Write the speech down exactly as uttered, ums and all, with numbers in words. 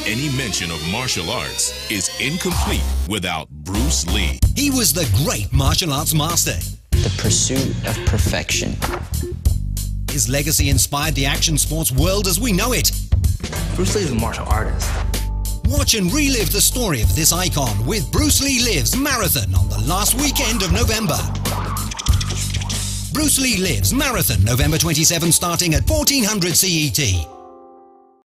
any mention of martial arts is incomplete without Bruce Lee. He was the great martial arts master. The pursuit of perfection. His legacy inspired the action sports world as we know it. Bruce Lee is a martial artist. Watch and relive the story of this icon with Bruce Lee Lives Marathon on the last weekend of November. Bruce Lee Lives Marathon, November twenty-seventh, starting at fourteen hundred C E T.